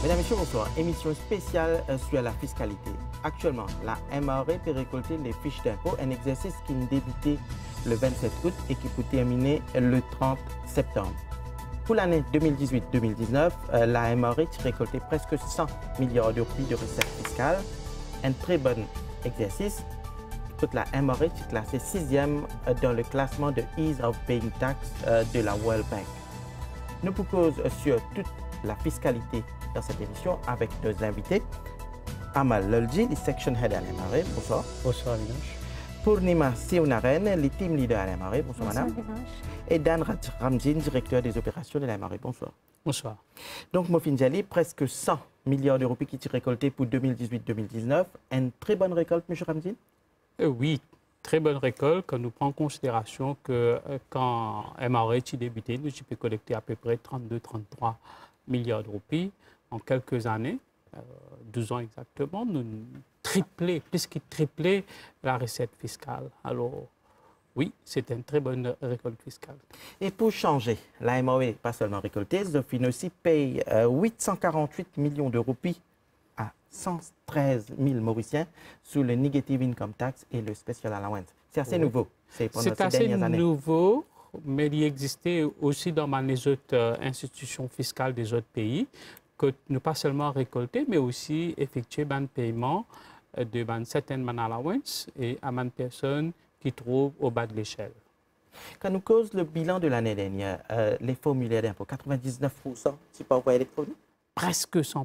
Mesdames et messieurs, bonsoir. Émission spéciale sur la fiscalité. Actuellement, la MRE peut récolter les fiches d'impôt, un exercice qui débutait le 27 août et qui peut terminer le 30 septembre. Pour l'année 2018-2019, la MRE a récolté presque 100 milliards de rupies de recettes fiscales. Un très bon exercice. Toute la MRE est classée 6e dans le classement de Ease of Paying Tax de la World Bank. Nous proposons sur toute la fiscalité dans cette émission avec nos invités. Amal Lolji, le Section Head à l'MRE. Bonsoir. Bonsoir, Vinash. Purnima Sionaren, le Team Leader à l'MRE. Bonsoir, madame. Et Dan Ramjin, directeur des opérations de l'MRE. Bonsoir. Bonsoir. Donc, Mofinjali, presque 100 milliards d'euros qui sont récoltés pour 2018-2019. Une très bonne récolte, M. Ramjin? Oui, très bonne récolte quand nous prenons en considération que quand MRE a débuté, nous avons collecté à peu près 32-33 milliards de roupies en quelques années, 12 ans exactement, nous triplé, plus que triplé la recette fiscale. Alors, oui, c'est une très bonne récolte fiscale. Et pour changer, la MRE, pas seulement récoltée, Zofin aussi paye 848 millions de roupies à 113 000 Mauriciens sous le Negative Income Tax et le Special Allowance. C'est assez nouveau. C'est assez nouveau, mais il existait aussi dans les autres institutions fiscales des autres pays que nous pas seulement récolter, mais aussi effectuer un paiement de certaines allowances et à une personne qui trouve au bas de l'échelle. Quand nous causons le bilan de l'année dernière, les formulaires d'impôt, 99%, c'est pas envoyé électronique? Presque 100%,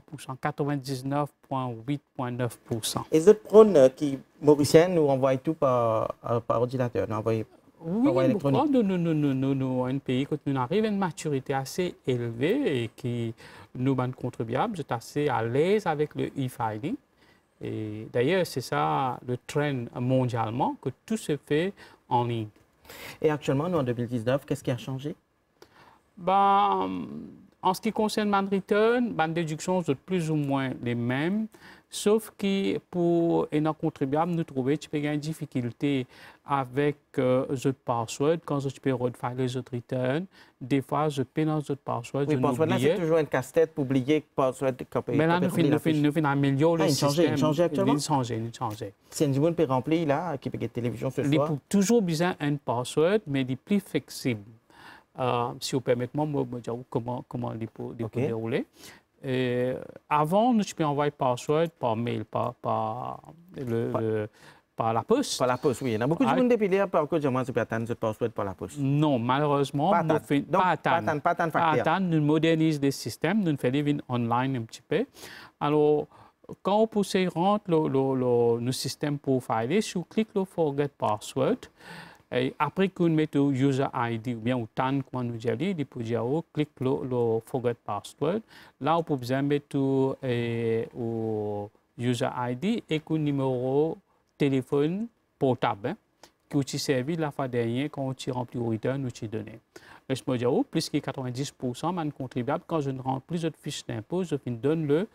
99,8,9%. Et les autres prônes qui, mauriciens, nous envoient tout par ordinateur, nous envoyons oui, pourquoi nous, un pays, quand nous arrivons à une maturité assez élevée et qui nous, les contribuables, sont assez à l'aise avec le e-filing. Et d'ailleurs, c'est ça le trend mondialement, que tout se fait en ligne. Et actuellement, nous, en 2019, qu'est-ce qui a changé? En ce qui concerne man return, les déductions sont plus ou moins les mêmes, sauf que pour un contribuable, nous trouvons qu'il y a une difficulté avec les autres passwords. Quand je peux refaire les autres returns, des fois, je paye dans les autres passwords. Oui, password là, c'est toujours un casse-tête pour oublier que password. Mais là, nous faisons améliorer le système. Il change actuellement? Il change. Si un monde peut remplir là, qui peut être télévision ce soir? Il a toujours besoin d'un password, mais il est plus flexible. Si vous permettez, moi, je vais dire comment il peut dérouler. Avant, nous pouvons envoyer password par mail, par la poste. Par la poste, oui. Il y a beaucoup de gens depuis là, par contre, moi, je peux attendre ce password par la poste. Non, malheureusement, pas attendre. Nous modernisons les systèmes, nous faisons online un petit peu. Alors, quand on pousse rentre le système pour filer, si vous cliquez sur Forget Password, et après qu'on mette le user ID ou bien au TAN, comme nous dit, il peut dire clique le Forget Password. Là, on peut besoin mettre le user ID et le numéro téléphone portable qui est servi la fois dernière quand on remplit le return, nous t'y donné. Je me dis, plus que 90% de contribuables, quand je ne remplis plus de fiches d'impôt, je donne le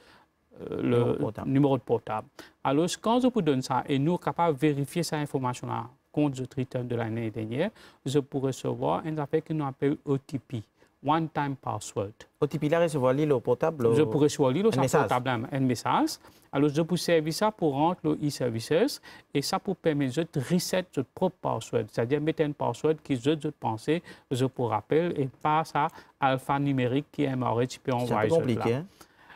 numéro de portable. Alors, quand je vous donne ça et nous sommes capables de vérifier cette information-là, compte de return de l'année dernière, je peux recevoir une affaire que nous appelons OTP, One Time Password. OTP là, recevoir l'île au portable? Je peux recevoir l'île au portable, un message. Alors, je peux servir ça pour rentrer le e-services et ça pour permettre de reset votre propre password, c'est-à-dire mettre un password qui je pensais, je peux rappeler et pas ça alphanumérique qui est MRE, tu peux envoyer. C'est compliqué, hein?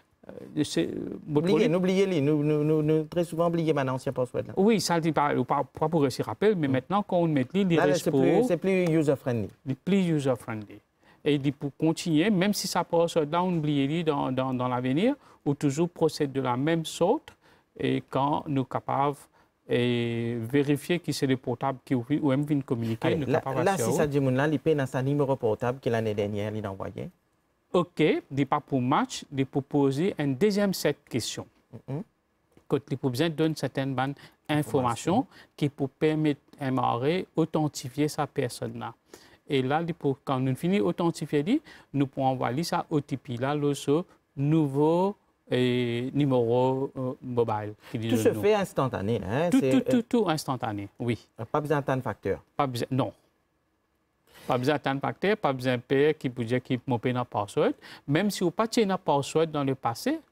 N'oubliez-les. Nous très souvent oublions mon ancien password. Là. Oui, ça ne dit pas pour réussir rappeler, mais maintenant, quand on met les c'est plus user-friendly. C'est plus user-friendly. Et pour continuer, même si ça passe là, on oublie dans l'avenir, ou toujours procède de la même sorte, et quand nous sommes capables de vérifier que c'est le portable qui ou même vient communiquer, nous sommes capables là, si ça dit là, il paye dans sa numéro portable que l'année dernière, il a envoyé. OK, il pas pour match, il pour poser une deuxième set de questions. Quand il a besoin de donner certaines informations qui pour permettre à MRE d'authentifier sa personne-là. Et là, quand nous finissons d'authentifier, nous pouvons envoyer ça OTP là, le nouveau numéro mobile. Tout se fait instantané. Hein? Tout instantané, oui. Pas besoin d'attendre facteur. Non. Pas besoin d'attendre facteur, pas besoin de payer qui peut dire qu'il peut payer un password. Même si vous n'avez pas de password dans le passé,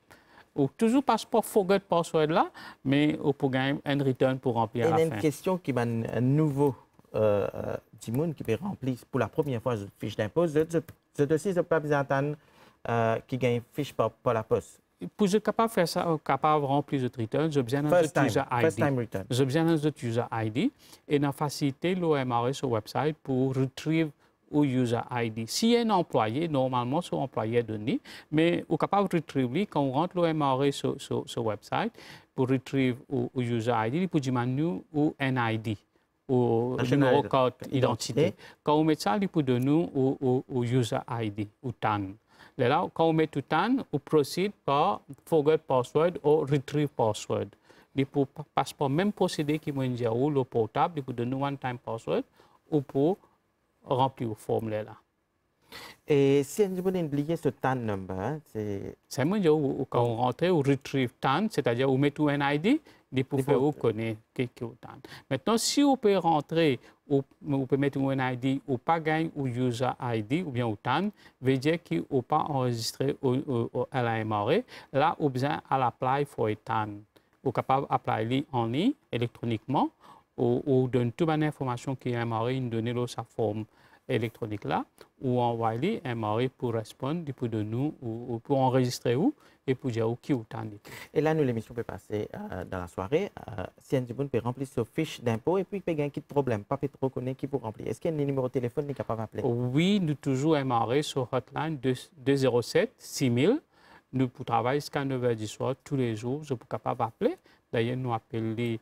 Ou toujours passeport forget password là, mais on peut gagner un return pour remplir à la fin. Il y a une question qui m'a un nouveau Timoun qui peut remplir pour la première fois une fiche d'impôt. C'est aussi pas besoin d'attendre qui gagne une fiche par la poste. Pour être capable de faire ça, capable de remplir le return, j'ai besoin d'un user ID. First time return. J'ai besoin d'un user ID et de faciliter l'OMRE sur le website pour retrieve au user ID. Si un employé, normalement, c'est un employé donné, mais on est capable de retrieve quand on rentre l'OMRE sur le website pour retrieve au user ID, il peut demander ou NID, au numéro code identité. Quand on met ça, il peut donner au user ID, au TAN. Là, quand on met tout TAN, on procède par forget password ou retrieve password. Il peut passer par le même procédé qui m'a dit le portable, il peut donner one time password ou pour remplir le formulaire là. Et si on veut oublier ce TAN number, c'est moi quand on rentre au retrieve TAN, c'est-à-dire on met tout un ID, il peut faire reconnaître qui est TAN. Maintenant, si on peut rentrer, on peut mettre un ID ou pas gagner au user ID ou bien au TAN, veut dire qu'on n'a pas enregistré à la MRE. Là, on a besoin à l'apply for a TAN. On est capable d'appliquer en ligne, électroniquement, ou donne toute l'information qui est MRE, une donnée dans sa forme électronique là, ou envoyer MRE pour répondre, pour de nous, ou pour enregistrer où, et pour dire où qui ou tant. Et là, nous, l'émission peut passer dans la soirée. Si un peut remplir sa fiche d'impôt et puis il peut gagner un problème, pas trop connaître qui pour remplir. Est-ce qu'il y a un numéro de téléphone qui est capable d'appeler? Oui, nous toujours MRE sur hotline 207 6000. Nous pour travailler jusqu'à 9h du soir tous les jours. Je suis capable d'appeler. D'ailleurs, nous appelons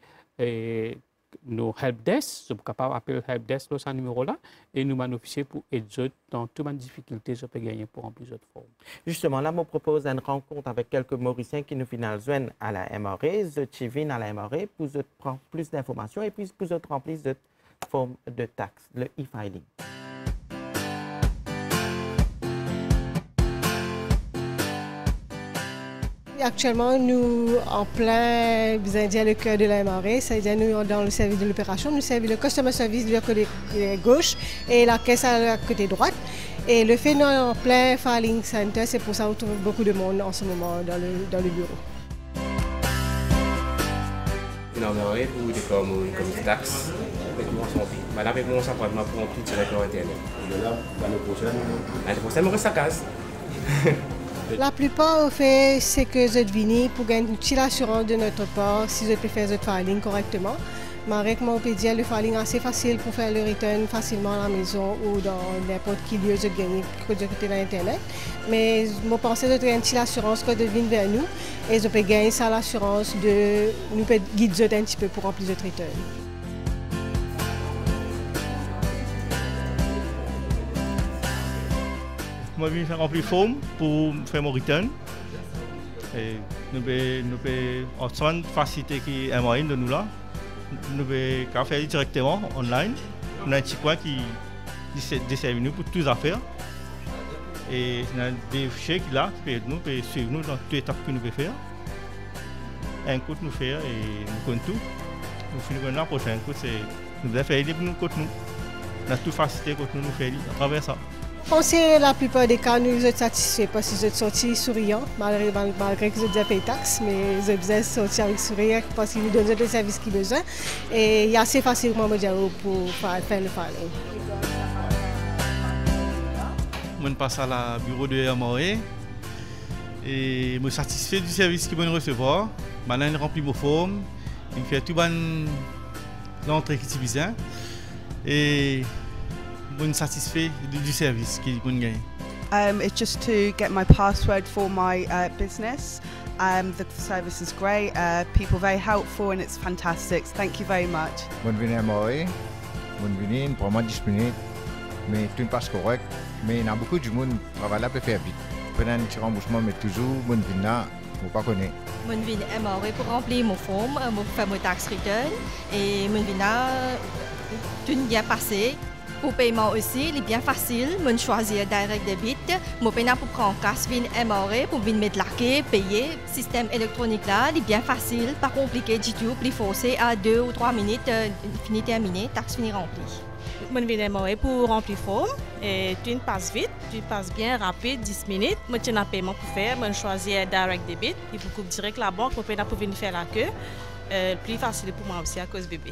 nos helpdesk, je suis capable d'appeler le helpdesk ce numéro-là et nous bénéficier pour aider dans toutes les difficultés que je peux gagner pour remplir cette forme. Justement, là, je propose une rencontre avec quelques Mauriciens qui nous joignent à la MRE, je viens à la MRE pour prendre plus d'informations et puis pour remplir cette forme de taxe, le e-filing. Actuellement, nous en plein, vous avez dit le cœur de la MRE, c'est-à-dire nous dans le service de l'opération, nous servons le customer service du côté gauche et la caisse à la côté droite. Et le fait nous en plein filing center, c'est pour ça qu'on trouve beaucoup de monde en ce moment dans le bureau. Dans la MRE, pour des comme taxes, avec moi son pays. Madame avec moi, ça prend pour remplir directement Internet. Là, L'année prochaine, il me reste sa case. La plupart fait c'est que vous êtes venus pour gagner une petite assurance de notre part si vous pouvez faire votre filing correctement. Mais avec moi, on peut dire le filing assez facile pour faire le return facilement à la maison ou dans n'importe quel lieu de gagner que de côté d'Internet. Mais je pense que vous avez une petite assurance que de venir vers nous et vous pouvez gagner ça l'assurance de nous peut guider un petit peu pour remplir votre return. Moi, je viens remplir forme pour faire mon return. Et nous avons une facilité qui est moyenne de nous là. Nous pouvons faire directement online. On a un petit coin qui dessert nous pour toutes les affaires. Et on a des fichiers qui là, qui nous suivre nous dans toutes les étapes que nous pouvons faire. Un coup nous faire et nous connaissons tout. Nous finissons la prochaine coup, c'est nous devons faire pour nous contre nous. On a toute facilité contre nous faire à travers ça. Je pense que la plupart des cas, nous sommes satisfaits parce que vous êtes sortis souriants, malgré que vous avez payé taxes, mais vous êtes sortis avec sourire parce qu'ils nous donnent le service qu'ils ont besoin. Et il y a assez facilement pour faire le filing. Je passe à la bureau de MRE et je suis satisfait du service qu'ils vont recevoir. Maintenant, je remplis mes formes, je fais tout l'entrée qui est besoin. Et je suis satisfait du service qu'ils vont gagner. It's just to get my password for my business. The service is great. People are very helpful and it's fantastic. Thank you very much. Je viens à MRE, je viens pour moi 10 minutes, mais tout passe correct. Mais il y a beaucoup de monde qui travaille là pour faire vite. Pendant un petit remboursement, mais toujours, je viens là, je ne pas connaître. Je viens à MRE pour remplir mon forme, pour faire mon tax return. Et je viens là, tout est bien passé. Pour le paiement aussi, il est bien facile. Je choisis direct debit. Je viens pour prendre cash via MRE pour venir mettre la clé, payer. Le système électronique là, il est bien facile, pas compliqué du tout. Plus forcé à 2 ou 3 minutes, fini terminé, taxe fini remplie. Je viens à MRE pour remplir forme. Et tu passes vite, tu passes bien rapide, 10 minutes. Moi, tu as un paiement pour faire, moi, je choisis direct debit. Il faut direct la banque, on peut pas venir faire la queue. Plus facile pour moi aussi à cause bébé.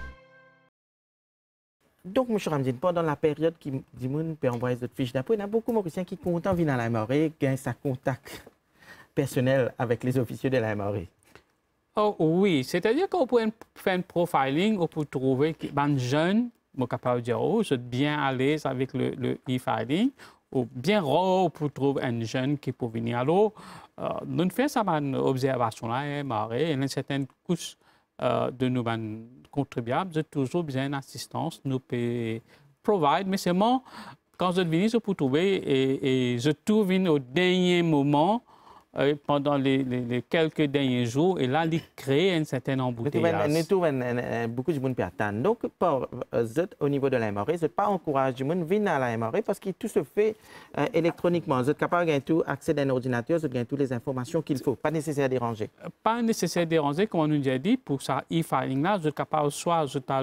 Donc, M. Ramdine, pendant la période qui dit peut envoyer cette fiche d'impôt, il y a beaucoup de Mauriciens qui sont contents de venir à la MRE, gagnent sa contact personnel avec les officiers de la MRE. Oh, oui, c'est-à-dire qu'on peut faire un profiling, on peut trouver des jeunes, je suis capable de dire, oh, je suis bien à l'aise avec le e-filing, ou bien rare pour trouver un jeune qui peut venir. Alors, nous faisons cette observation-là, MRE, et une certaine couche de nos contribuables, j'ai toujours besoin d'assistance, nous pouvons provide, mais seulement quand je viens, je peux trouver et je trouve au dernier moment, pendant les quelques derniers jours, et là, il crée un certain embouteillage. Nous trouvons beaucoup de monde qui attendent. Donc, au niveau de la MRE, je ne pas encourager les gens à venir à la MRE parce que tout se fait électroniquement. Vous êtes capable de gagner accès à un ordinateur, vous avez toutes les informations qu'il faut. Pas nécessaire de déranger. Pas nécessaire de déranger, comme on nous a dit, pour ça e-filing-là, vous êtes capable soit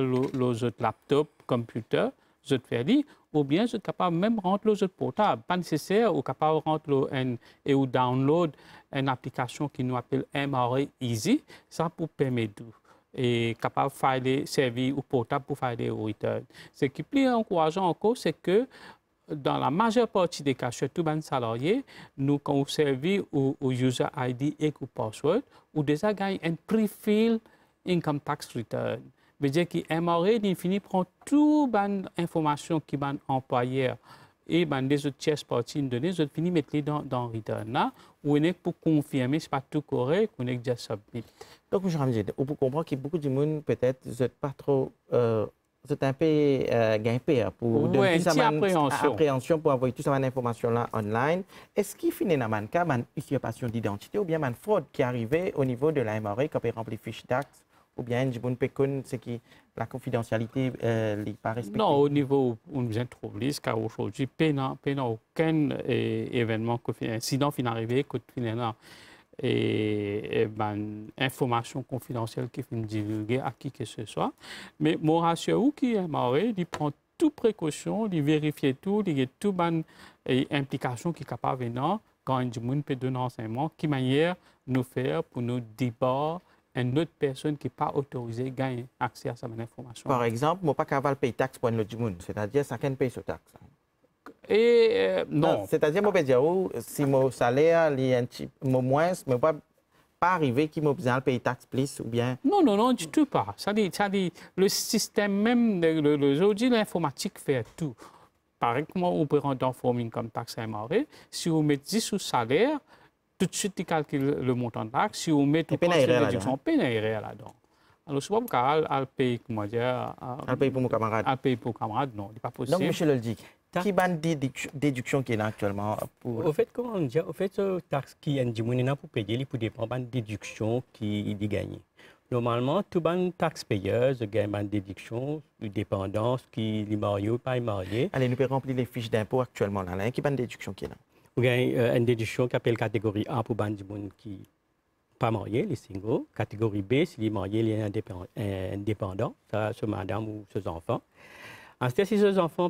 le laptop, computer, je te fais dire, ou bien je suis capable même de rentrer le jeu portable. Pas nécessaire, ou capable de rentrer et ou download une application qui nous appelle MRE Easy, ça pour permettre tout. Et capable de faire des services ou portables pour faire des returns. Ce qui est plus encourageant encore, c'est que dans la majeure partie des cas, surtout les salariés, nous, quand on servi au user ID et au password, on déjà gagne un pre-fill income tax return. Ça veut dire que MRE d'infini prend toute l'information qui est employeur et des autres tiers parties données, je finis mettre les dans le return là, où on est pour confirmer que ce n'est pas tout correct, on est déjà submit. Donc, je me on peut comprendre que beaucoup de monde peut-être vous pas trop, vous un peu gagné pour donner toute cette appréhension pour envoyer toute cette information là online. Est-ce qu'il finit dans un cas une usurpation d'identité ou bien une fraude qui est arrivée au niveau de la MRE quand on remplit fiche taxe? Ou bien c'est que la confidentialité n'est pas respectée? Non, au niveau où nous sommes troublés, car aujourd'hui, il n'y a aucun événement, incident qui est arrivé, et information confidentielle qui est divulguée à qui que ce soit. Mais mon ratio qui est marré, il prend toute précaution, il vérifie tout, il y a toute implication qui est capable de venir quand un monde peut donner un enseignement, qui manière nous faire pour nous débattre une autre personne qui n'est pas autorisée gagne accès à cette information. Par exemple, je ne peux pas payer taxe pour un autre monde, c'est-à-dire chacun paye sa taxe. Et non. C'est-à-dire, je peux dire, si mon salaire est un petit peu moins, je ne peux pas arriver qu'il m'a besoin de payer taxe plus ou bien. Non, non, non, du tout pas. Ça dit, le système même, aujourd'hui, l'informatique fait tout. Par exemple, on peut rendre un forming comme taxe à MRE. Si on met 10 sous salaire, tout de suite, tu calcules le montant de taxe. Si on met tout le déduction, on paye là-dedans. Alors, je ne sais pas pourquoi payer, comment dire... À payer pour mon camarade. À payer pour mon camarade, non, ce n'est pas possible. Donc, M. Leldik, qui est la déduction qui est là actuellement pour... Au fait, comment on dit, au fait, la taxe qui est pour payer, il peut dépendre de la déduction qui est gagnée. Normalement, tout le taxpayeur gagne une déduction de dépendance qui est marié ou pas marié. Allez, nous pouvons remplir les fiches d'impôt actuellement. Là. Qui est la déduction qui est là? Vous avez une déduction qui appelle catégorie A pour les gens qui ne sont pas mariés, les singles. Catégorie B, si les mariés, les indépendants, ce madame ou ces enfants. Ensuite, si ces enfants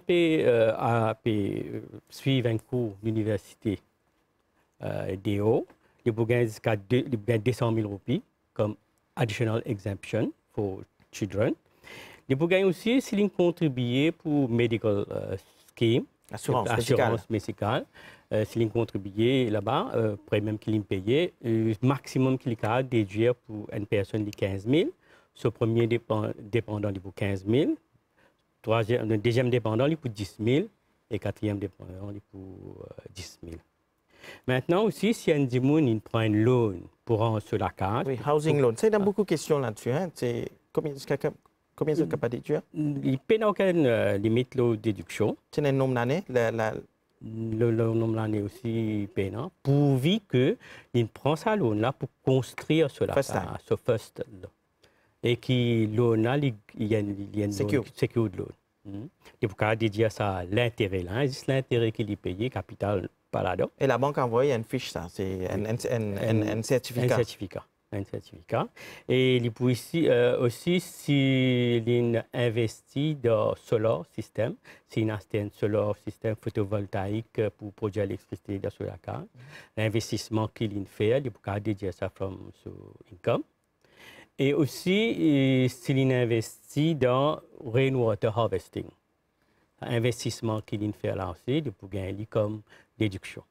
suivent un cours d'université DO, ils peuvent gagner jusqu'à 200 000 roupies comme additional exemption for children. Ils peuvent gagner aussi s'ils contribuent pour medical scheme, assurance médicale. S'ils contribuent là-bas, après même qu'ils payent, le maximum qu'il y a à déduire pour une personne de 15 000. Ce premier dépendant il pour 15 000. Le deuxième dépendant il pour 10 000. Et le quatrième dépendant il pour 10 000. Maintenant aussi, si un il prend un loan pour rendre sur la carte. Oui, housing loan. C'est beaucoup de questions là-dessus. Hein? Combien de capable de déduire? Il n'y a aucune limite de déduction. C'est un nombre d'années? Le nombre d'années aussi payant, pourvu qu'il prend sa loan là pour construire sur la carte, ce first loan. Et que loan là, il y a une secured loan. Et pour qu'il dédier ça l'intérêt là, il l'intérêt qu'il est payé, capital. Et la banque envoie une fiche, ça, c'est un certificat. Un certificat. un certificat. Et il peut aussi, s'il investit dans solar system, s'il a un solar system photovoltaïque pour produire l'électricité dans la carte, l'investissement qu'il fait, il peut dédier ça from son income. Et aussi, s'il investit dans rainwater harvesting, l'investissement qu'il fait là aussi, il peut gagner comme déduction.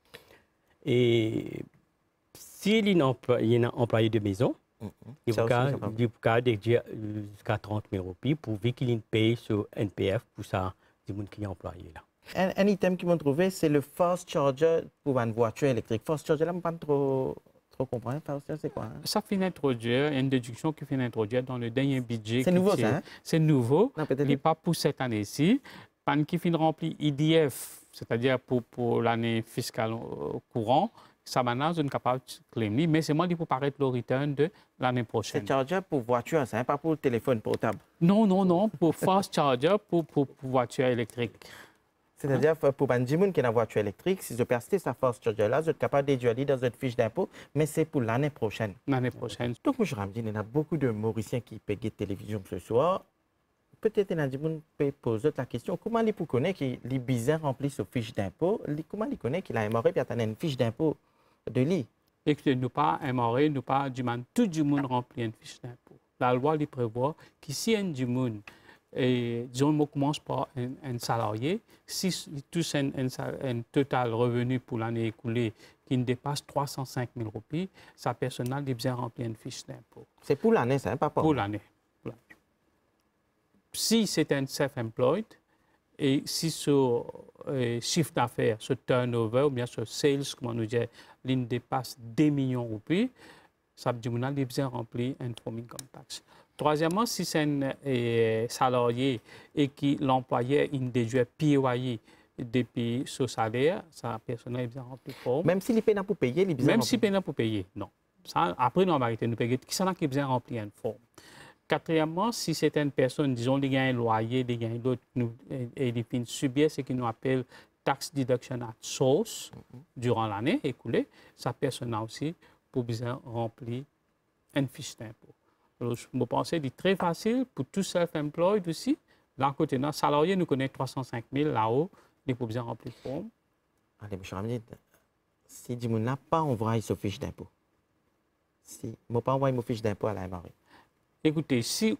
Et s'il est un employé de maison, il peut déduire jusqu'à 30 000 roupies pour qu'il paye sur NPF pour ça, du monde qui est employé là. Un item qu'ils m'ont trouvé, c'est le fast charger pour une voiture électrique. Fast charger, là, je ne pas trop comprendre. C'est quoi? Ça fait introduire, une déduction qui fait introduire dans le dernier budget. C'est nouveau, ça? Hein? C'est nouveau. Il n'est pas pour cette année-ci. Pan qui finit rempli IDF, c'est-à-dire pour l'année fiscale courante, ça maintenant, je ne suis pas capable de claimer, mais c'est moi qui peux paraître le return de l'année prochaine. C'est charger pour voiture, ça, hein? Pas pour téléphone portable? Non, pour fast charger, pour voiture électrique. C'est-à-dire, pour un gens qui a une voiture électrique, si je peux acheter sa fast charger là, je suis capable de déduire dans une fiche d'impôt, mais c'est pour l'année prochaine. L'année prochaine. Donc, moi, je me dis, il y a beaucoup de Mauriciens qui payent la télévision ce soir. Peut-être qu'il y a des gens qui posent la question, comment ils peuvent connaître que les bizarres remplissent sa fiche d'impôt? Comment ils connaissent qu'il a un et qu'il a une fiche d'impôt de lui? Écoutez, nous pas un nous pas du monde, tout le monde remplit une fiche d'impôt. La loi lui prévoit que si un du monde, disons, on commence par un salarié, si tous un total revenu pour l'année écoulée qui ne dépasse 305 000 roupies, sa personnel est bien rempli une fiche d'impôt. C'est pour l'année, ça, pas pour l'année. Si c'est un self-employed et si ce chiffre d'affaires, ce turnover ou bien ce sales, comment nous dire, il dépasse 2 millions de roupies, ça veut dire qu'il est bien rempli un form income tax. Troisièmement, si c'est un salarié et que l'employeur déduit PAYE depuis ce salaire, sa personne est bien rempli forme. Même s'il est payé pour payer, il est bien Même rempli. s'il est payé pour payer, non. Ça, après, nous avons nous payer qui est bien rempli une forme. Quatrièmement, si c'est une personne, disons, qui a un loyer, qui a l'autre, et il finit subir ce qu'on appelle tax deduction at source durant l'année écoulée, sa personne a aussi pour bien remplir une fiche d'impôt. Alors, je me pense que c'est très facile pour tout self-employed aussi. Là, côté d'un salarié, nous connaissons 305 000 là-haut, il faut bien remplir le forme. Allez, M. Ramdi, si je n'ai pas envoyé sa fiche d'impôt, si je n'ai pas envoyé ma fiche d'impôt à la MRE, écoutez, si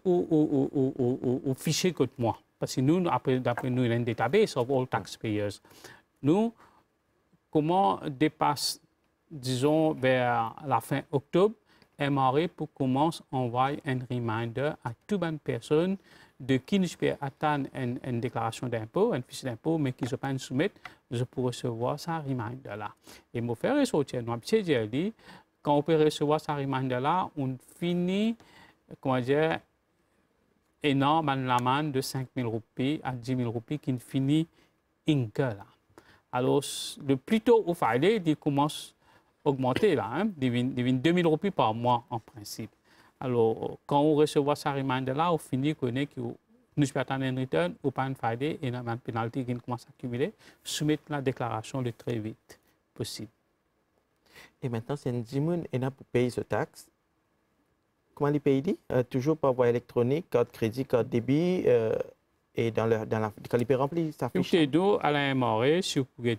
au fichier que moi, parce que nous, d'après nous, il y a un database of all taxpayers, nous, comment dépasse, disons, vers la fin octobre, MRE pour commencer à envoyer un reminder à toute bonne personne de qui ne peut attendre une déclaration d'impôt, une fiche d'impôt, mais qui ne peut pas soumettre, je peux recevoir ce reminder-là. Et me faire ressortir, nous, quand on peut recevoir ce reminder-là, on finit, comment dire, énorme l'amende de 5 000 roupies à 10 000 roupies qui finit là. Alors, le plus tôt au filet, il commence à augmenter là, hein, devient 2 000 roupies par mois en principe. Alors, quand on reçoit ce reminder-là, on finit connaît que nous peut attendre un return ou pas un filet et une pénalité qui commence à accumuler, soumettre la déclaration le très vite possible. Et maintenant, c'est un 10 000 pour payer ce taxe. Comment les payer? Toujours par voie électronique, carte crédit, carte débit, et quand il peut remplir sa fiche. Tout d'eau à la MRE, si vous pouvez,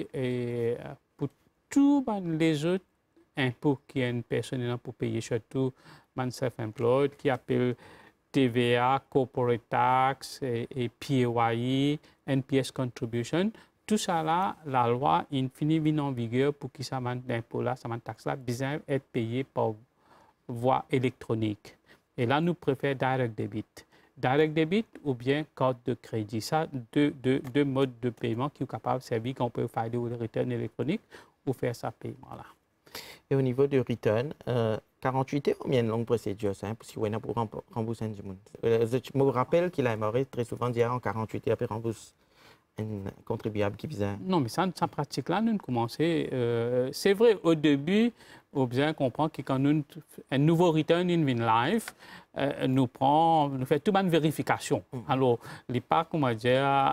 et pour tous les autres impôts qui une personne pour payer, surtout man self-employed, qui appelle TVA, corporate tax, et PAYE, NPS contribution, tout ça là, la loi vient en vigueur pour que ça l'impôt là, ça taxe là, besoin être payé par voie électronique. Et là, nous préférons direct debit. Direct debit ou bien carte de crédit. Ça, deux modes de paiement qui sont capables de servir quand on peut faire le return électronique ou faire ça paiement-là. Et au niveau du return, 48 heures ou bien une longue procédure, ça, parce qu'on a pour rembourser du monde. Je me rappelle qu'il a aimé très souvent dire en 48 heures, puis rembourse un contribuable qui vient. Non, mais ça pratique-là, nous commençons. C'est vrai, au début, on bien comprendre que quand nous, un nouveau return in live, nous fait toute une vérification. Alors, les pas, comment dire,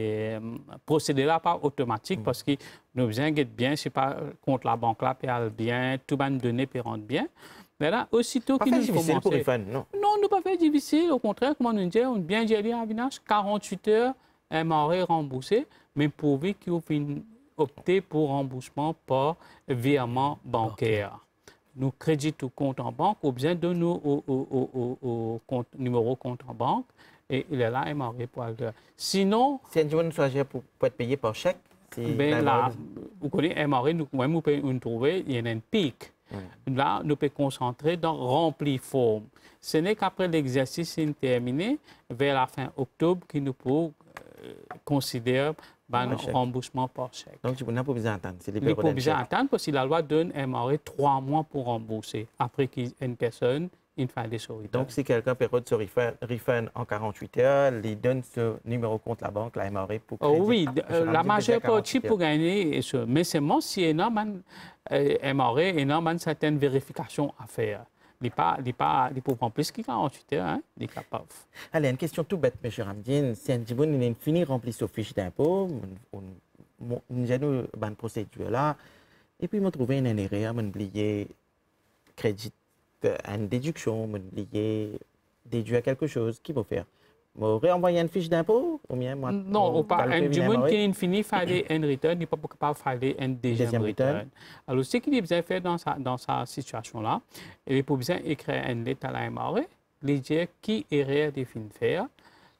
procédé là pas automatique parce que nous bien get bien, c'est pas contre la banque là, puis bien, tout une données puis rentre bien. Mais là, aussitôt qu'il nous difficile pour Rifan, non? Non, nous pas fait difficile. Au contraire, comme on dit, on bien géré à Vinache, 48 heures, MRE remboursé, mais pourvu qu'il opter pour remboursement par virement bancaire. Nous créditons au compte en banque, ou bien de nous au numéro compte en banque, et il est là, MRE pour le. Sinon. Si un jour soit pour être payé par chèque, ben là, vous connaissez MRE, nous pouvons trouver, il y a un pic. Là, nous pouvons concentrer dans remplir forme. Ce n'est qu'après l'exercice terminé, vers la fin octobre, que nous pouvons considérer un remboursement par chèque. Donc, vous n'avez pas besoin d'attendre. Il n'y a pas besoin d'attendre parce que la loi donne MRE 3 mois pour rembourser après qu'une personne une fin des return. Donc, si quelqu'un période sur refund en 48 heures, il donne ce numéro compte la banque, la MRE, pour crédit. Oui, la majeure partie pour gagner, mais seulement si il y a une MRE et une certaine vérification à faire. Il ne peut prendre plus que 48 heures, hein? Il est capable. Allez, une question tout bête, M. Ramdine. Si un jour, il finit de remplir sa fiche d'impôt, nous avons une procédure là, et puis, on trouve une erreur, on a oublié crédit, une déduction, on a oublié déduire quelque chose. Qui va faire? Vous réenvoyer une fiche d'impôt ou bien moi? Non, un jour qui finit de faire un return, il n'est pas capable de faire un deuxième return. Alors, ce qu'il a besoin de faire dans sa situation-là, il a besoin d'écrire une lettre à la MRE, lui dire qui erreur il finit de faire,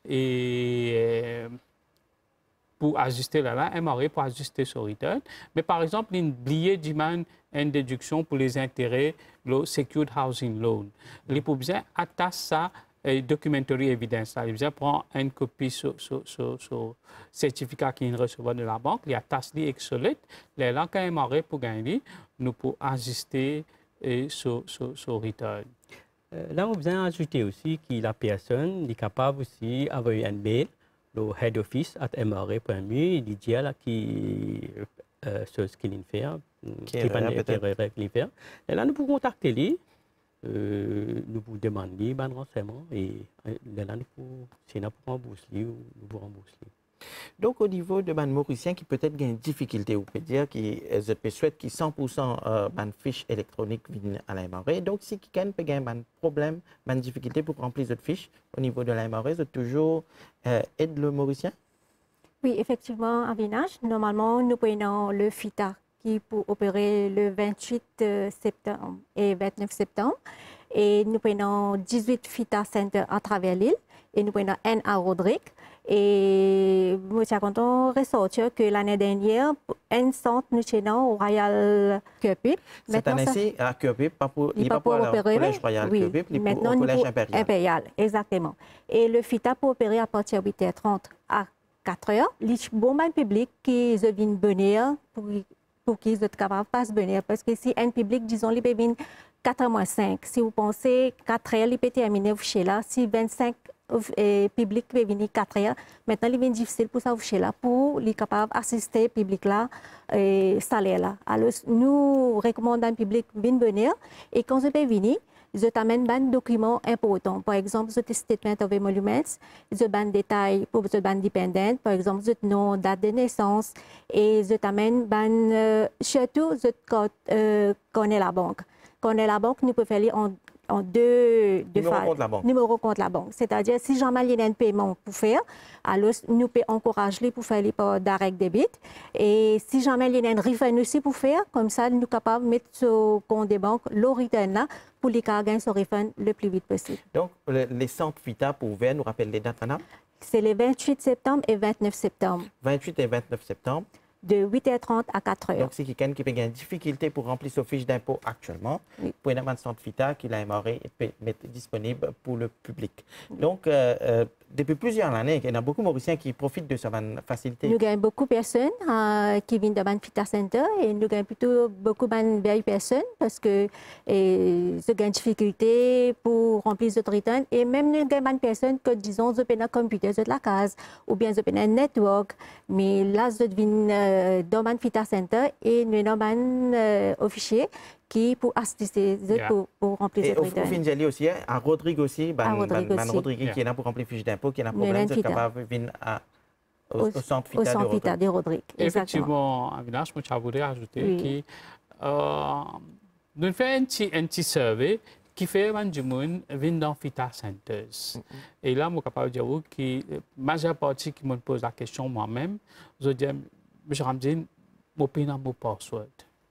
et pour ajuster la MRE pour ajuster son return. Mais par exemple, il a oublié une déduction pour les intérêts, le Secured Housing Loan. Il a besoin d'attacher ça. Documentary evidence. Il vient prendre une copie sur certificat qu'il reçoit de la banque, il attache les exolite, les là quand il arrête pour gagner, nous pouvons ajuster sur return. Là, on vient ajouter aussi que la personne est capable aussi d'avoir un mail, le head office at MRE.mu, il dit là qui ce qu'il fait, qui fait. Et là, nous pouvons contacter lui. Nous vous demandons un renseignement et là, si nous rembourser ou nous vous rembourser. Donc, au niveau de ban Mauricien qui peut-être a une difficulté, on peut dire qui souhaite qui 100% ban fiche électronique viennent à la MRE. Donc, si quelqu'un peut avoir un problème, une difficulté pour remplir cette fiche au niveau de la MRE, c'est toujours aide le Mauricien? Oui, effectivement, à Vinage, normalement, nous prenons le FITA qui pour opérer le 28 septembre et 29 septembre. Et nous prenons 18 FITA Center à travers l'île et nous prenons un à Rodrigue. Et nous sommes contents de ressortir que l'année dernière, un centre nous tenons au Royal Cupip. Cette année-ci, à Cupip, il n'est pas pour le Collège Royal Cupip, il est pour le Collège Impérial. Exactement. Et le FITA pour opérer à partir de 8h30 à 4h. Les bon public qui viennent venir pour qu'ils soient capables de passer venir. Parce que si un public, disons, il peut venir 4h-5, si vous pensez 4h, il peut terminer chez là. Si 25 public peut venir 4h, maintenant, il est difficile pour ça chez là, pour les capables d'assister au public là, salaire là. Alors, nous recommandons un public de venir et quand vous peut venir, je t'amène des documents importants. Par exemple, le statement of emoluments, je t'amène des détails pour le ban dépendant, par exemple, je nom, date de naissance, et je t'amène surtout, je connais la banque. Connais la banque, nous pouvons faire en deux phases. Numéro compte la banque. C'est-à-dire, si jamais il y a un paiement pour faire, alors nous pouvons encourager pour faire les par direct débit. Et si jamais il y a un refund aussi pour faire, comme ça, nous sommes capables de mettre sur le compte des banques le return là pour les gagner son refund le plus vite possible. Donc, les centres FITA pour ouvrir, nous rappellent les dates, madame? C'est les 28 septembre et 29 septembre. 28 et 29 septembre. De 8h30 à 4h. Donc, c'est quelqu'un qui a une difficulté pour remplir sa fiche d'impôt actuellement, oui. Pour une amende centre FITA qu'il a MRE et mettre disponible pour le public. Oui. Donc, depuis plusieurs années, il y a beaucoup de Mauriciens qui profitent de cette facilité. Nous avons beaucoup de personnes qui viennent de la FITA Center et nous avons plutôt beaucoup de belles personnes parce que ils ont une difficulté pour remplir ce return. Et même nous avons des personnes qui, disons, ils ont un computer de la case ou bien ils ont un network, mais là, ils viennent dans le FITA Center et nous avons un officier qui pour assister pour remplir cette return. Et au Finjali aussi, à Rodrigue aussi, Rodrigue qui est là pour remplir fiche d'impôt, qui a un problème, c'est capable de venir au centre FITA de Rodrigue. Effectivement, Avinash, je voudrais ajouter que nous faisons un petit survey qui fait que les gens viennent dans Fita Centers. Et là, je suis capable de dire que la majeure partie qui me pose la question moi-même, je dis, je Ramdine, je paye mon password.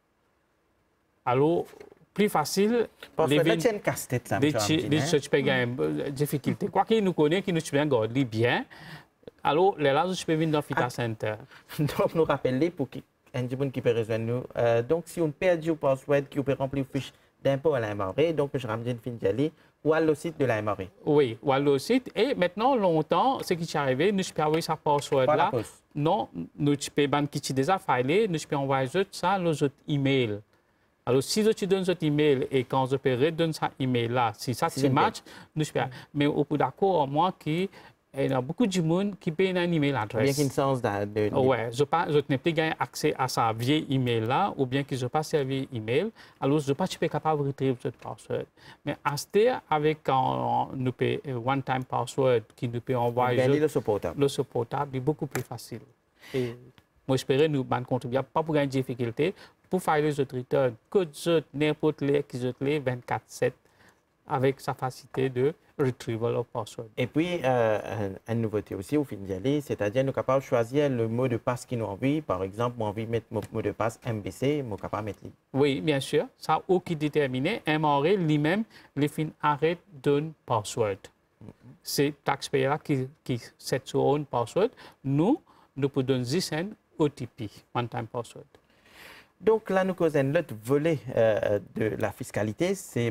Alors, plus facile, les casse-tête, ça, les peux gagner difficulté. Quoi qu'il nous connaît, qui nous peut garder bien, alors, là, je peux venir dans Fita Center. Donc, nous rappelons pour qui qui peut rejoindre nous. Donc, si on perd du password, qui peut remplir une fiche d'impôt à la MRE, donc je ramène Finjali ou à le site de la MRE. Oui, ou à le site. Et maintenant, longtemps, ce qui est arrivé, nous pouvons envoyer sa password là. Non, nous pouvons qui déjà filé, nous pouvons envoyer ça dans notre email. Alors, si je te donne cet email et quand je peux redonner cet email là, si ça se match, nous pouvons. Mais au bout d'accord, moi qui il y a beaucoup de monde qui paye un email adresse. Bien qu'il sens de... Oui, je n'ai pas gagné accès à sa vieille email là, ou bien que je n'ai pas servi email, alors je n'ai pas capable de retrieve cette password. Mais à ce temps, avec nous one-time password qui nous peut envoyer le support portable est beaucoup plus facile. Et moi, j'espère nous contribuer pas pour gagner des difficultés, pour faire les autres returns, que n'importe qui 24/7 avec sa facilité de retrieval of password. Et puis, une nouveauté aussi au Finjali, c'est-à-dire nous sommes capables de choisir le mot de passe qui nous envie. Par exemple, moi envie de mettre mon mot de passe MBC, moi capable de mettre lui. Oui, bien sûr. Ça, au qui détermine, MRE lui-même, les fins arrête d'un password. C'est taxpayer qui set sur un password. Nous pouvons donner 10 OTP, one-time password. Donc là, nous causons l'autre volet de la fiscalité, c'est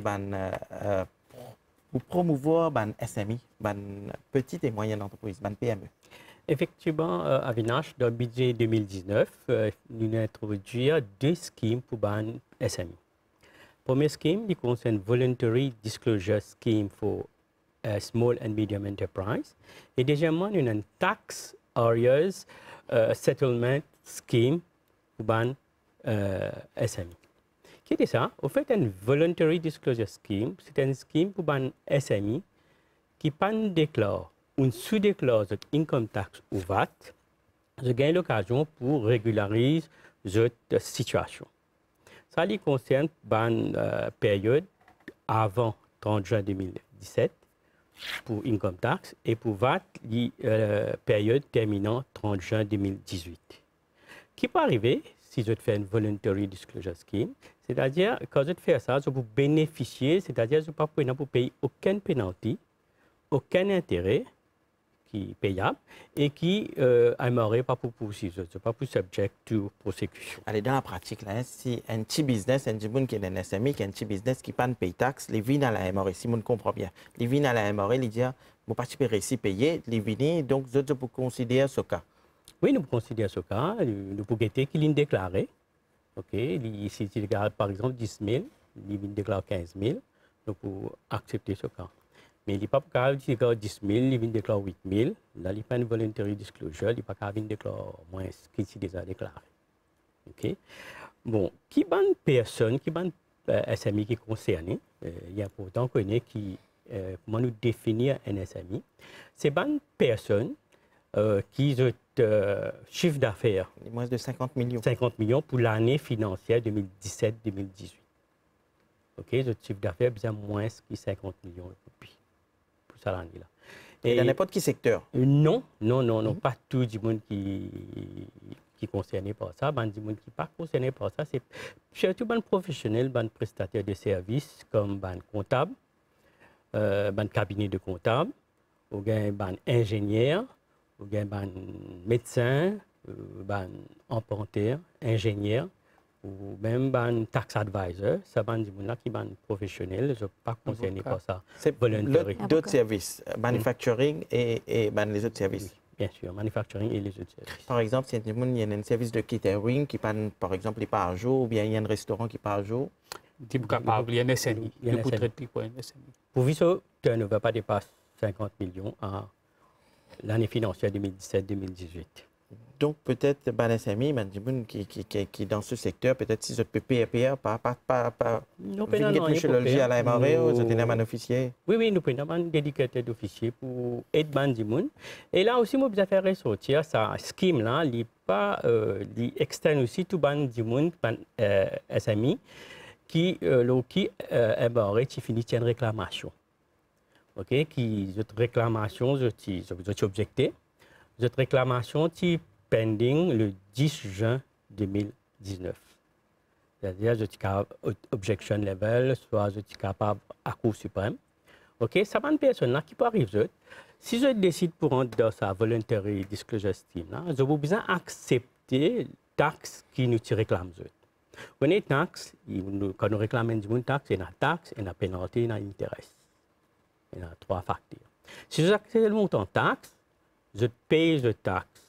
pour promouvoir les SMI, les petites et moyennes entreprises, les PME. Effectivement, Avinash, dans le budget 2019, nous avons introduit 2 schemes pour les SMI. La première scheme concerne Voluntary Disclosure Scheme for Small and Medium Enterprise. Et deuxièmement, nous avons une Tax Areas Settlement Scheme pour les SMI. Qu'est-ce que ça? En fait, un Voluntary Disclosure Scheme, c'est un scheme pour les SMI qui déclare une sous-déclare de income tax ou VAT, je gagne l'occasion pour régulariser cette situation. Ça concerne la période avant 30 juin 2017 pour income tax et pour VAT, la période terminant 30 juin 2018. Qui peut arriver si je fais une Voluntary Disclosure Scheme, c'est-à-dire quand je fais ça, je peux bénéficier, c'est-à-dire je ne peux pas payer aucune pénalité, aucun intérêt qui est payable et qui n'aimerait pas pour poursuivre, je ne suis pas pour subject to prosecution. Allez, dans la pratique, là, si un petit business, un petit qui est un SMI, qui est un petit business qui ne paye taxe, les vins à la MRE, si on comprend bien, les vins à la MRE, ils disent, je ne peux pas payer, les vins, donc je peux considérer ce cas. Oui, nous considérons ce cas. Nous pouvons guetter qu'il est déclaré. Okay. Si il déclare par exemple 10 000, il déclare 15 000, nous pouvons accepter ce cas. Mais il n'est pas capable de déclarer 10 000, il déclare 8 000. Là, il n'y a pas une voluntary disclosure, il n'est pas capable de déclarer moins qu'il s'est déjà déclaré. Okay. Bon, qui est une personne, qui est une SMI qui est concernée, il y a pourtant connaître comment nous définir un SMI. C'est une personne qui a chiffre d'affaires. Moins de 50 millions. 50 millions pour l'année financière 2017-2018. OK, ce chiffre d'affaires bien moins que 50 millions pour cette année-là. Et dans n'importe quel secteur? Non, pas tout le monde qui est concerné par ça. Il y a des gens qui ne sont pas concernés par ça. C'est surtout les professionnels, les prestataires de services comme les comptables, les cabinets de comptables, les ingénieurs, ou bien médecin, emprunteur, ingénieur, ou même tax advisor, ça va des gens qui sont professionnels, je ne suis pas concerné par ça. C'est d'autres services, manufacturing et les autres services. Oui, bien sûr, manufacturing et les autres services. Par exemple, si il y a un service de catering qui parle, par exemple, il part à jour, ou bien il y a un restaurant qui part à jour. Il y a un SNI. Pour vivre, tu ne vas pas dépasser 50 millions à l'année financière 2017-2018. Donc, peut-être, SMI, qui dans ce secteur, peut-être si je peux payer, pas chez à la MRE, vous êtes un officier. Oui, nous prenons un dédicaté d'officier pour aider les gens. Et là aussi, nous devons faire ressortir ce scheme-là, il externe aussi tout les gens, SMI, qui aimerait finir une réclamation. OK, qui cette réclamation je objecté. Cette réclamation qui pending le 10 juin 2019. C'est-à-dire je suis objection level soit je suis capable à Cour suprême. OK, ça va une personne là qui peut arriver. Si je décide pour rentrer dans sa voluntary disclosure scheme là, je vais besoin accepter taxe qui nous réclame. Quand on taxe, quand nous réclamons une taxe, il y a une taxe, il y a une pénalité, il y a un intérêt. Il y a 3 facteurs. Si j'accepte le montant de taxe, je paye la taxe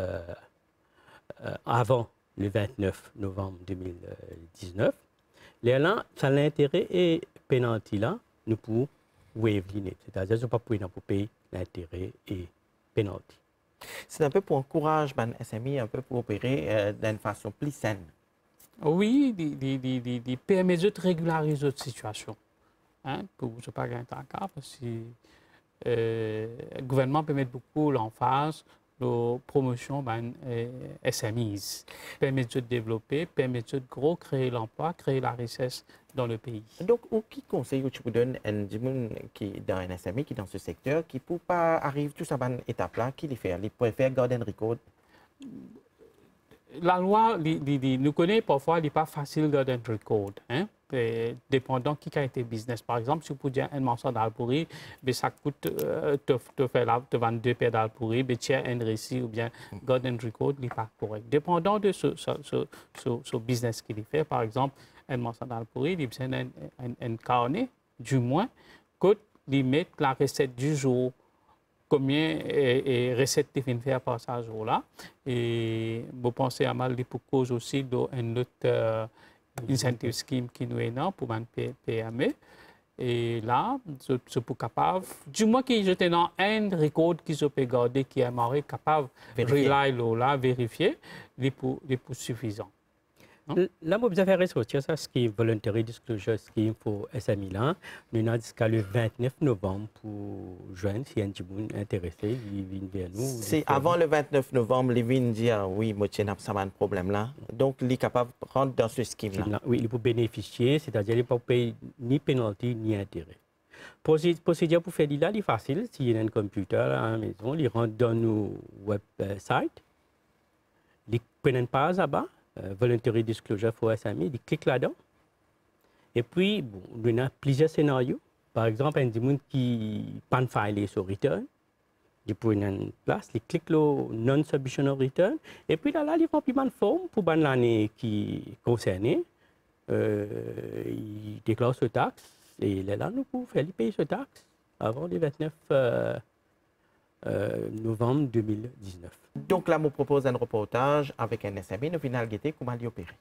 avant le 29 novembre 2019. Là, ça l'intérêt et pénalité là, nous pouvons waive l'init. C'est-à-dire que je ne peux pas payer l'intérêt et pénalité. C'est un peu pour encourager les SMI un peu pour opérer d'une façon plus saine. Oui, il permet de régulariser la situation. Hein, pour ne pas gagner un cas, parce que le gouvernement peut mettre beaucoup l'emphase la promotion des SMEs, permet de développer, permet de créer l'emploi, créer la richesse dans le pays. Donc, qui conseille tu donnes un qui dans un SME qui dans ce secteur qui ne peut pas arriver tout ça à cette étape-là, qui les fait, il préfère garder un record. La loi, nous connaissons parfois, il n'est pas facile de garder un record. Hein? Dépendant qui a été business. Par exemple, si vous pouvez dire un morceau d'alpouri, ça coûte te faire là, te vendre 2 paires d'alpouri, tu as un récit ou bien garder un record, il n'est pas correct. Dépendant de ce business qu'il fait, par exemple, un morceau d'alpouri, il besoin un carnet, du moins, que il met la recette du jour. Combien de recettes tu viens faire par ce jour-là. Et vous pensez à mal de cause aussi d'un autre incentive scheme qui nous est là pour les PME. Et là, je suis capable, du moins que je dans un record qui je peux garder, qui est capable de vérifier, il est suffisant. Là, je vais faire ressortir ça, ce qui est voluntary disclosure scheme pour SMI là. Nous avons jusqu'à le 29 novembre pour joindre si un est intéressé, il vient vers nous. C'est avant le 29 novembre, il vient dire oui, moi, j'ai un problème là. Donc, il est capable de rentrer dans ce scheme là. Oui, il peut bénéficier, c'est-à-dire qu'il ne peut pas payer ni pénalité ni intérêt. Procédure pour faire là, il est facile. S'il y a un computer à la maison, il rentre dans nos website, il prend une page là-bas. Voluntary disclosure for SME, il clique là-dedans. Et puis, bon, il y a plusieurs scénarios. Par exemple, un monde qui n'a pas filé sur return, il prend une place, il clique le non-submission of return, et puis là, il remplit une forme pour l'année qui est concernée. Il déclare ce taxe, et là, nous pouvons faire payer ce taxe avant le 29 novembre 2019. Donc là, je propose un reportage avec un SME, nous finissons guetter comment il opère.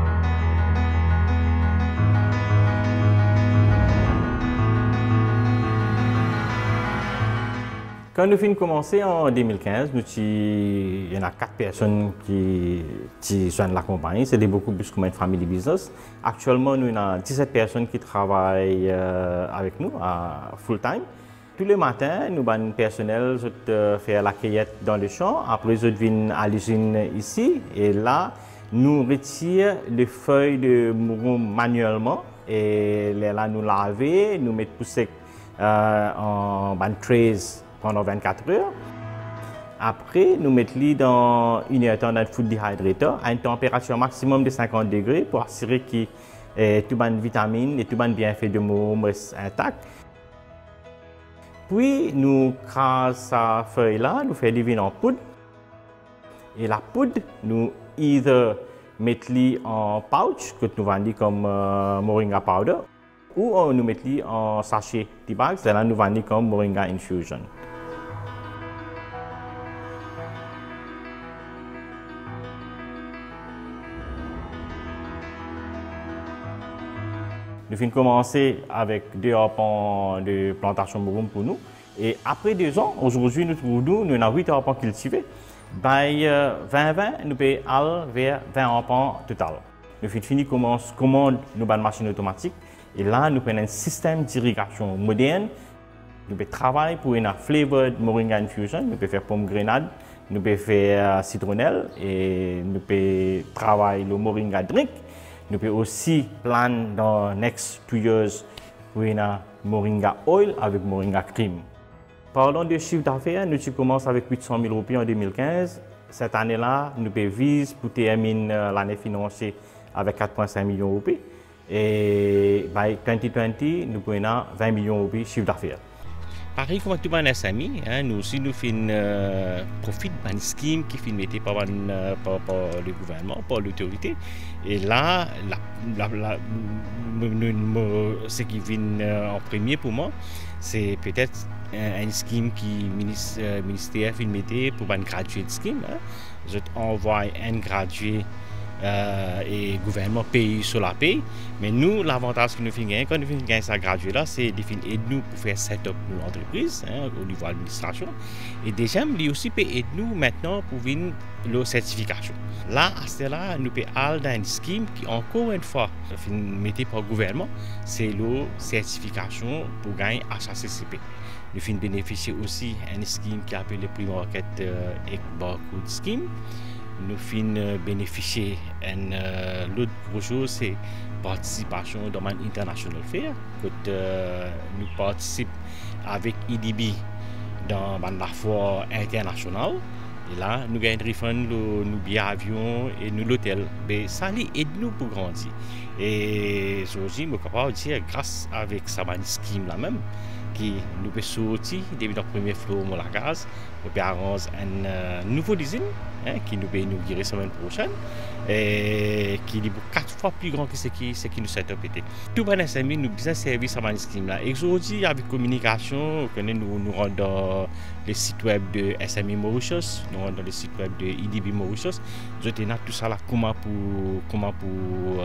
Quand nous finissons commencer en 2015, il y en a 4 personnes qui joignent la compagnie. C'est beaucoup plus comme une family business. Actuellement, nous avons 17 personnes qui travaillent avec nous à full-time. Tous les matins, nous avons un personnel qui fait la cueillette dans le champ. Après, je viens à l'usine ici. Et là, nous retirons les feuilles de mouron manuellement. Et là, nous lavons, nous mettons tout sec en trays pendant 24 heures. Après, nous mettons dans une heure dans notre food dehydrator à une température maximum de 50 degrés pour assurer que toutes les vitamines et tous les bienfaits de mouron restent intacts. Puis, nous crasons sa feuille-là, nous faisons diviner en poudre. Et la poudre, nous mettons en pouch, que nous vendons comme Moringa Powder, ou nous mettons en sachet de bags, là nous vendons comme Moringa Infusion. Nous finissons commencer avec 2 arpents de plantation mouron pour nous. Et après 2 ans, aujourd'hui, nous avons 8 arpents cultivés. By 2020, nous pouvons aller vers 20 arpents total. Nous finissons commande nous une machine automatique. Et là, nous prenons un système d'irrigation moderne. Nous pouvons travailler pour une flavored Moringa Infusion. Nous pouvons faire pomme grenade, nous pouvons faire citronnelle et nous pouvons travailler le Moringa Drink. Nous pouvons aussi plan dans les next 2 years pour une Moringa Oil avec Moringa Cream. Parlons de chiffre d'affaires, nous commençons avec 800 000 roupies en 2015. Cette année-là, nous visons pour terminer l'année financière avec 4,5 millions de roupies. Et by 2020, nous avons 20 millions de roupies chiffre d'affaires. Pareil comme tout le monde SMI, nous aussi nous faisons profit d'un scheme qui est mis par le gouvernement, par l'autorité. Et là, ce qui vient en premier pour moi, c'est peut-être un scheme qui le ministère a mis pour un graduate scheme. Je envoie un gradué et le gouvernement paye sur la paye. Mais nous, l'avantage que nous faisons quand nous faisons gagner ça gradué là, c'est de aider nous pour faire setup l'entreprise au niveau de l'administration. Et déjà, nous aussi aider nous maintenant pour venir la certification. Là, à ce là, nous pouvons aller dans un scheme qui, encore une fois, mis par le gouvernement, c'est la certification pour gagner HACCP. Nous pouvons bénéficier aussi d'un scheme qui s'appelle le Pre-Market Barcode Scheme. Nous pouvons bénéficier de l'autre grosse chose, c'est la participation dans un International Fair. Nous participons avec IDB dans la foire internationale. Et là, nous gagnons refund nos billets d'avion et nous l'hôtel. Mais ça aide nous pour grandir. Et aujourd'hui, je suis capable de dire, grâce à ce scheme là même, qui nous peut sortir depuis notre premier flow de la gaz, nous peut arranger un nouveau design qui nous peut inaugurer la semaine prochaine et qui est 4 fois plus grand que ce qui nous set up était. Tout le SMI nous besoin service à ce scheme là. Et aujourd'hui, avec communication, nous rendons dans les sites web de SMI Mauritius, nous rendons dans les sites web de IDB Mauritius. Je tenais tout ça là, comment pour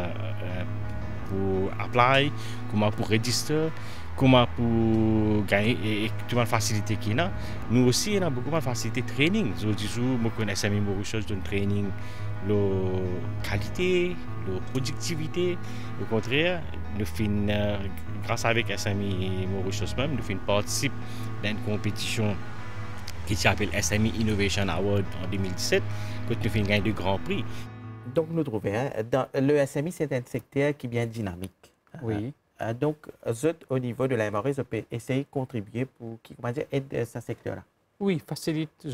apply, comment pour register, comment pour gagner et toute la facilité qu'il y a. Nous aussi, on a beaucoup de facilité de training. Aujourd'hui, je connais SMI Mauritius de training, la qualité, la productivité. Au contraire, nous faisons, grâce avec SMI Mauritius même, nous participons dans une compétition qui s'appelle SMI Innovation Award en 2017, que nous faisons gagner de grands prix. Donc, nous trouvons, le SMI, c'est un secteur qui est bien dynamique. Oui. Donc, au niveau de la MRE, je peux essayer de contribuer pour aider ce secteur-là. Oui, facilite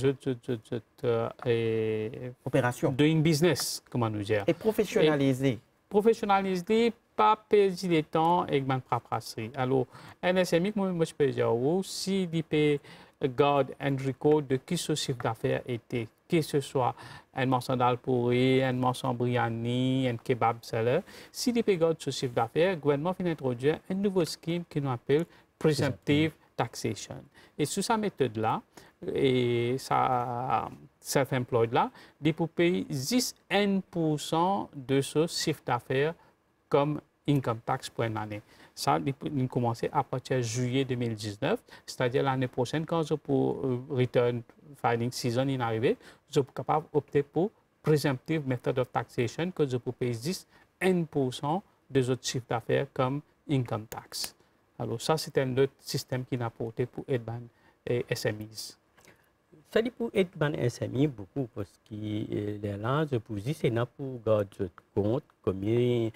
opération. Doing business, comment nous dire. Et professionnaliser. Professionnaliser, pas perdre le temps avec ma paperasserie. Alors, un SMI, moi, je peux dire, si il peut garder un record de qui ce chiffre d'affaires était, que ce soit un morceau d'alpouré, un morceau briani, un kebab seller. Si les pays ce chiffre d'affaires, le gouvernement vient d'introduire un nouveau scheme qui nous appelle Presumptive Taxation. Et sous cette méthode-là, et ça self-employed là, ils peuvent payer 10% de ce chiffre d'affaires comme income tax pour une année. Ça, il a commencé à partir de juillet 2019, c'est-à-dire l'année prochaine, quand je peux return filing season est arrivé, je suis capable d'opter pour presumptive method of taxation, que je peux payer 10% de autres chiffres d'affaires comme income tax. Alors ça, c'est un autre système qui n'a apporté pour aider les SMEs. Ça dit pour aider les SME beaucoup, parce que là, je peux dire, c'est pour garder compte combien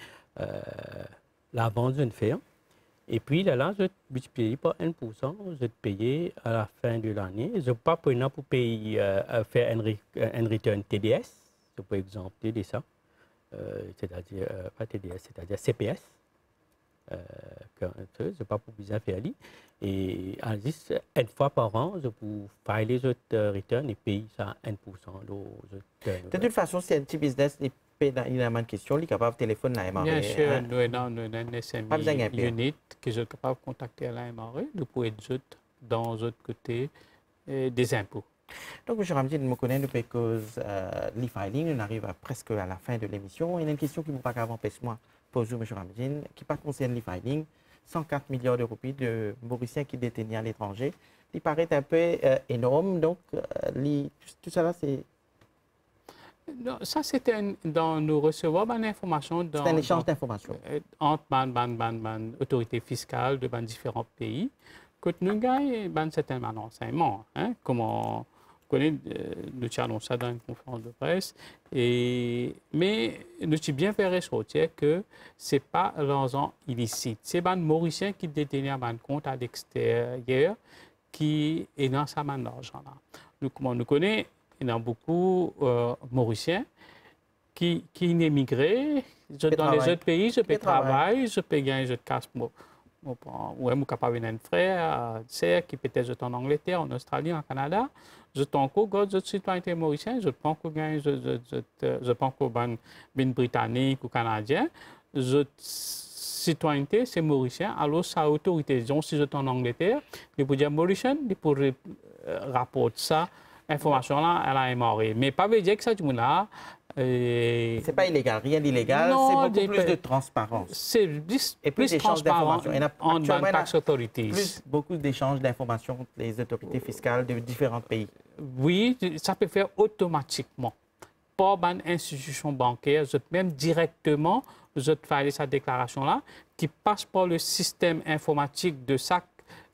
la vente d'une ferme. Et puis là, je paye pas 1%, je paye à la fin de l'année. Je ne peux pas pour payer, faire un return TDS, je peux exempter de ça, c'est-à-dire, pas TDS, c'est-à-dire CPS. Je ne peux pas besoin faire ça. Et juste une fois par an, je peux faire les autres returns et payer ça 1%. De toute façon, c'est un petit business. Il y a une question, il est capable de téléphoner à la MRE. Bien sûr, nous avons un SMI unit qui est capable de contacter la MRE, nous pouvons être dans l'autre côté des impôts. Donc, M. Ramzi, nous connaissons que l'e-filing, on arrive presque à la fin de l'émission. Il y a une question qui ne peut pas empêcher moi poser, M. Ramzi, qui concerne l'e-filing. 104 milliards de roupies de Mauriciens qui détenaient à l'étranger. Il paraît un peu énorme, donc tout ça là, c'est... Non, ça, c'était dans nous recevoir une information. C'est un échange d'informations. Entre l'autorité fiscale de différents pays. Que nous gagnons un certain enseignement. Comment connaissons, nous avons ça dans une conférence de presse, mais nous avons bien fait ressortir que ce n'est pas l'argent illicite. C'est les Mauriciens qui détiennent un compte à l'extérieur qui est dans sa main d'argent. Nous connaissons, il y a beaucoup de Mauriciens qui émigrent dans les autres pays, je peux travailler, je peux gagner, je casse. Ou je capable d'un frère, qui peut-être en Angleterre, en Australie, en Canada. Je pense que je suis citoyen mauricien, je pense que je pense que ben britannique ou canadien, citoyenneté c'est mauricien. Alors sa autorité, si je suis en Angleterre, il peut dire mauricien, il peut rapporter ça information là à la MRE. Mais pas veut dire que ça du monde là. C'est pas illégal, rien d'illégal, c'est beaucoup plus de transparence. C'est plus transparent en tax authorities. Beaucoup d'échanges d'informations entre les autorités fiscales de différents pays. Oui, ça peut faire automatiquement. Pas une institution bancaire, même directement, je fais cette déclaration-là, qui passe par le système informatique de chaque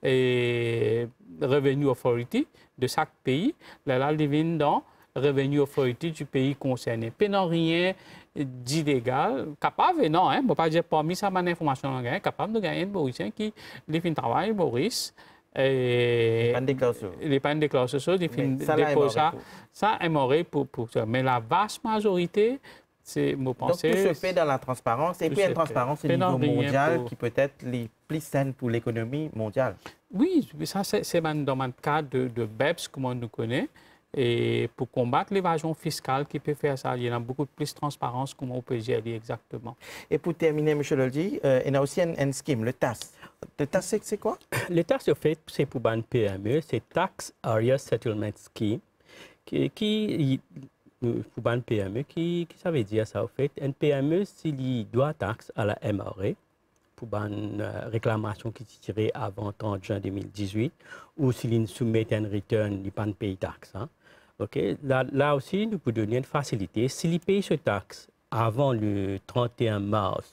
Revenue Authority, de chaque pays. Là, il vient dans Revenue Authority du pays concerné. Puis non, rien d'illégal. Capable, non, hein, je ne peux pas dire parmi ça, ma information, capable de gagner un Mauricien qui fait un travail, Maurice. Les pannes déclarations, ils déposent ça. Ça est mort pour ça. Mais la vaste majorité, c'est mon pensée. Donc tout se fait dans la transparence. Et puis une transparence au niveau mondial qui peut être les plus saine pour l'économie mondiale. Oui, ça c'est dans le cadre de BEPS, comme on nous connaît. Et pour combattre l'évasion fiscale qui peut faire ça, il y a beaucoup plus de transparence, comme on peut gérer exactement. Et pour terminer, M. Loldi, il y a aussi un scheme, le TAS. Le TAS, c'est quoi? Le TAS, en fait, c'est pour une PME, c'est Tax Area Settlement Scheme, qui pour une PME, qui ça veut dire ça, en fait, une PME, s'il doit taxe à la MRE, pour une réclamation qui est tirée avant 30 juin 2018, ou s'il soumet un return, il ne paye pas de taxe. Hein. Okay? Là aussi, nous pouvons donner une facilité. S'il paye ce taxe avant le 31 mars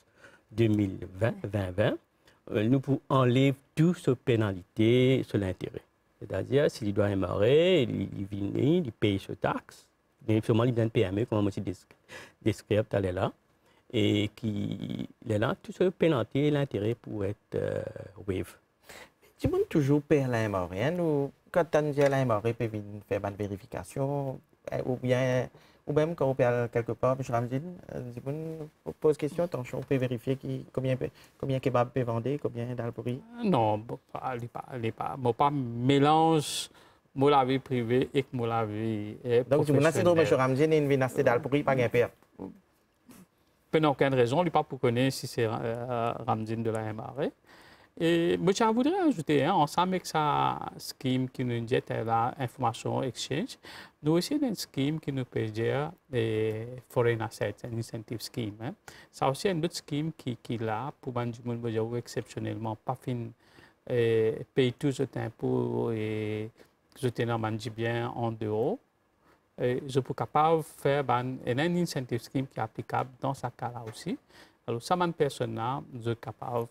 2020, nous pouvons enlever toute cette pénalité sur l'intérêt. C'est-à-dire, s'il doit MRE, il paye ce taxe. Mais seulement, il donne PME, comme on décrit tout à l'heure. Et qui est là, tout ce pénalité et l'intérêt pour être wave. Tu peux toujours payer la MRE, ou quand tu as la MRE, tu peux faire une vérification, ou même quand on paye quelque part, je tu peux poser question, attention, on peut vérifier combien kebab peut vendre, combien d'alpuri. Non, il n'est pas mélange la vie privée et la vie professionnelle. Donc, tu peux dire que M. Ramzine a une vie d'alpuri, pas de perte. Pour aucune raison, il n'est pas pour connaître si c'est Ramzine de la MRE. Et je voudrais ajouter, ensemble avec sa scheme qui nous dit l'information exchange, nous aussi avons une scheme qui nous peut dire Foreign Assets, un incentive scheme. Hein. Ça aussi une autre scheme qui est là pour du monde exceptionnellement pas fin payer tout ce impôt et je te bien en dehors. Je suis capable de faire un incentive scheme qui est applicable dans ce cas-là aussi. Alors, ça, une personne, je suis capable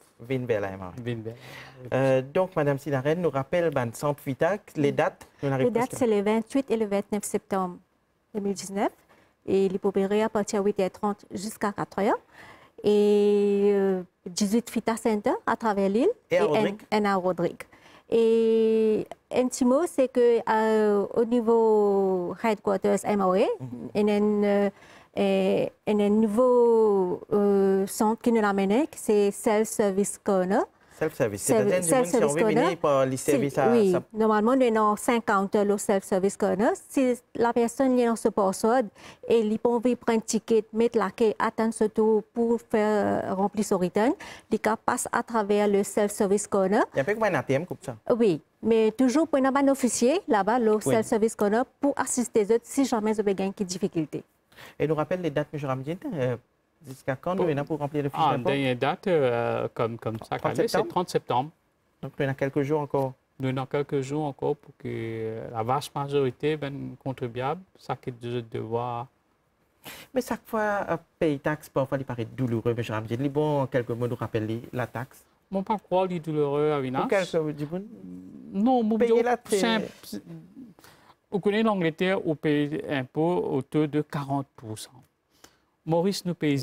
de donc, Mme Sinaren nous rappelle le centre FITAC, les dates. Les dates, c'est le 28 et le 29 septembre 2019. Et il peut opérer à partir de 8h30 jusqu'à 4h. Et 18 FITA Center à travers l'île et à Rodrigue. Et un petit mot, c'est qu'au niveau headquarters MOA, il y a un nouveau centre qui nous l'a mené, c'est Self-Service Corner. Self-service, c'est-à-dire si on veut venir pour les services à... Oui, normalement, il y a 50 le self-service corner. Si la personne est dans ce password et il peut prendre un ticket, mettre la clé, attendre ce tour pour faire remplir son return, il passe à travers le self-service corner. Il y a un peu comme un ATM comme ça? Oui, mais toujours pour un officier là-bas, le self-service corner, pour assister les autres si jamais ils ont des difficultés. Et nous rappelle les dates, M. Ramdine? Jusqu'à quand nous venons pour remplir le fiche d'impôt? La dernière date, comme chaque année, c'est 30 septembre. Donc, il y a quelques jours encore? Nous avons quelques jours encore pour que la vaste majorité des contribuables, ça qui est devoir. Mais chaque fois, payer taxe, parfois, il paraît douloureux, M. Ramdine. Il est bon, quelques mots, nous rappeler la taxe? Je ne sais pas quoi, il est douloureux, Avinash. Pour quelques mots, non, payer la simple. Vous connaissez l'Angleterre, on paye l'impôt au taux de 40%. Maurice nous paye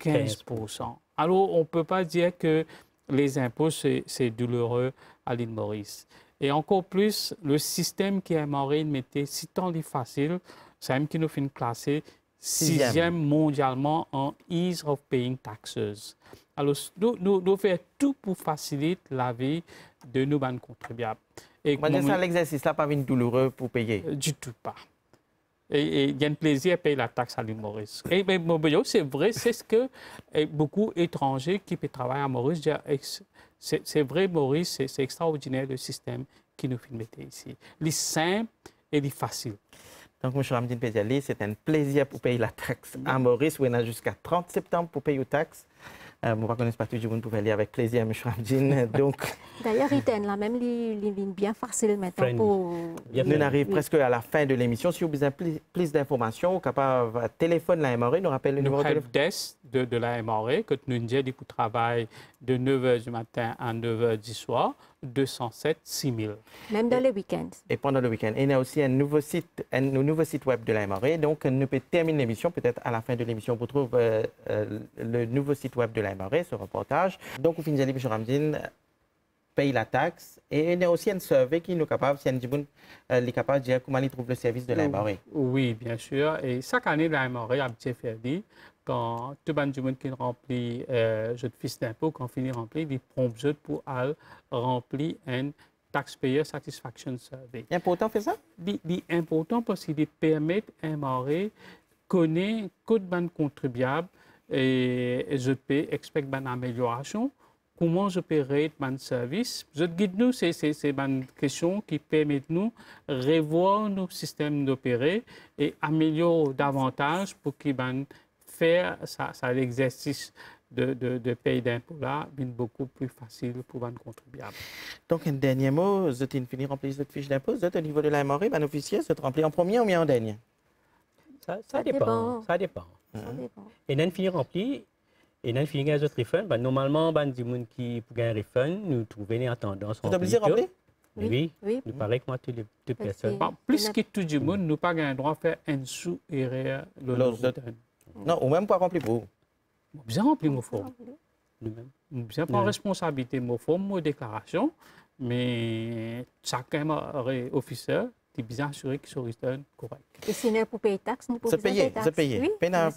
15%. Alors, on ne peut pas dire que les impôts, c'est douloureux à l'île Maurice. Et encore plus, le système qui est Maurice mettait si tant facile, c'est même qui nous fait classer 6e mondialement en ease of paying taxes. Alors, nous faisons tout pour faciliter la vie de nos contribuables. Et ça, l'exercice là, pas douloureux pour payer? Du tout pas. Et il y a un plaisir à payer la taxe à l'île Maurice. Et c'est vrai, c'est ce que beaucoup d'étrangers qui peuvent travailler à Maurice disent. C'est vrai, Maurice, c'est extraordinaire le système qui nous fait mettre ici. Il est simple et il est facile. Donc, M. Ramdine Pediali, c'est un plaisir pour payer la taxe à Maurice. On a jusqu'à 30 septembre pour payer aux taxes. Je ne connais pas tout le monde pour aller avec plaisir, M. Ramdine. D'ailleurs, il a même ligne bien facile maintenant pour... Nous arrivons presque à la fin de l'émission. Si vous avez besoin de plus d'informations, vous capable téléphoner la MRE, nous rappelle le numéro de téléphone. De la MRE, que nous avons pour travail de 9h du matin à 9h du soir, 207 6000. Même dans les week-ends. Et pendant le week-end. Et il y a aussi un nouveau site web de la MRE. Donc, nous pouvons terminer l'émission, peut-être à la fin de l'émission, pour trouver le nouveau site web de la MRE, ce reportage. Donc, au final, M. Ramdine paye la taxe. Et il y a aussi un survey qui nous capable, si est capable de dire comment il trouve le service de la MRE. Oui, bien sûr. Et chaque année, la MRE a bien fait dire quand tout le monde qui remplit jeu de fiche d'impôt, quand finit remplir, il prompt pour remplir un Taxpayer Satisfaction Survey. C'est important de faire ça? C'est important parce qu'il permet à MRE connaître combien de contribuables et je peux expecter une amélioration. Comment je peux rate mon service? Je guide nous, c'est une question qui permet nous de revoir nos systèmes d'opérer et améliorer davantage pour qu'ils faire l'exercice de payer d'impôts là, beaucoup plus facile pour les contribuables. Donc, un dernier mot, vous avez fini de remplir votre fiche d'impôt, vous êtes au niveau de la MRE, un officier, vous êtes rempli en premier ou bien en dernier? Ça dépend. Ça dépend. Et nous fini rempli, et nous fini les autres refunds. Normalement, les gens qui pour gagner un refund, nous trouvons en tendance. Vous êtes obligé de remplir? Oui, il paraît que moi, toutes les personnes. Plus que tout le monde, nous n'avons pas le droit de faire un sous-erreur de non, ou même pas remplir pour vous. Bien remplir mon forme. Bien prendre responsabilité de mon forme, mon déclaration, mais chacun officier est bien assuré qu'il soit correct. Et si nous pour payer taxes, nous pouvons payer taxes. Oui, pas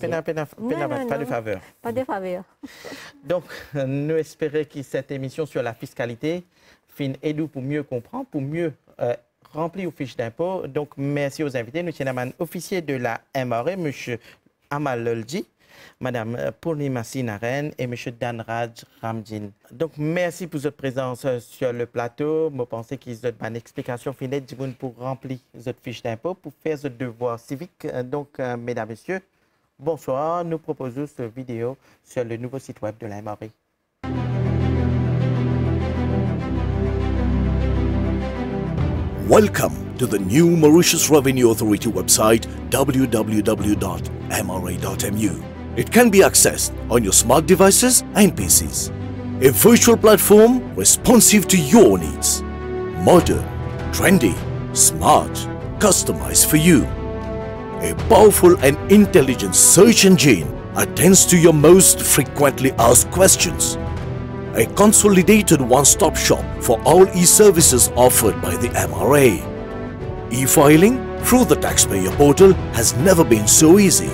de faveur. Pas de faveur. Donc, nous espérons que cette émission sur la fiscalité fin aide pour mieux comprendre, pour mieux remplir aux fiches d'impôt. Donc, merci aux invités. Nous tenons un officier de la MRE, M. Amal Lolji, Mme Purnima Sinaren et M. Danraj Ramdine. Donc, merci pour votre présence sur le plateau. Je pense qu'ils ont une explication finale pour remplir votre fiche d'impôt, pour faire votre devoir civique. Donc, mesdames et messieurs, bonsoir. Nous proposons cette vidéo sur le nouveau site web de la MRE. Welcome to the new Mauritius Revenue Authority website www.mra.mu. It can be accessed on your smart devices and PCs. A virtual platform responsive to your needs. Modern, trendy, smart, customized for you. A powerful and intelligent search engine attends to your most frequently asked questions. A consolidated one-stop shop for all e-services offered by the MRA. E-filing through the taxpayer portal has never been so easy.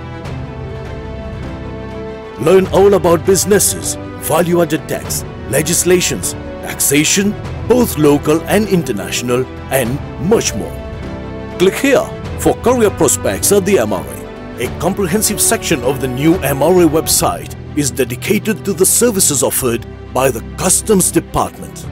Learn all about businesses, value-added tax, legislations, taxation, both local and international, and much more. Click here for career prospects at the MRA. A comprehensive section of the new MRA website is dedicated to the services offered by the Customs Department.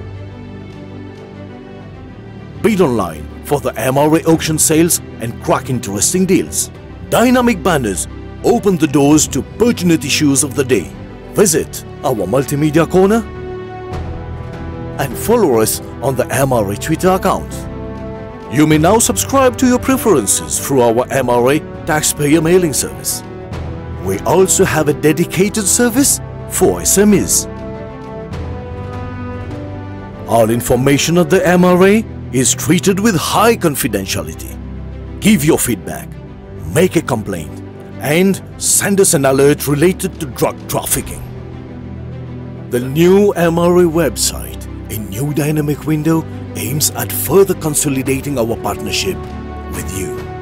Bid online for the MRA auction sales and crack interesting deals. Dynamic banners open the doors to pertinent issues of the day. Visit our multimedia corner and follow us on the MRA Twitter account. You may now subscribe to your preferences through our MRA taxpayer mailing service. We also have a dedicated service for SMEs. All information at the MRA is treated with high confidentiality. Give your feedback, make a complaint, and send us an alert related to drug trafficking. The new MRA website, a new dynamic window, aims at further consolidating our partnership with you.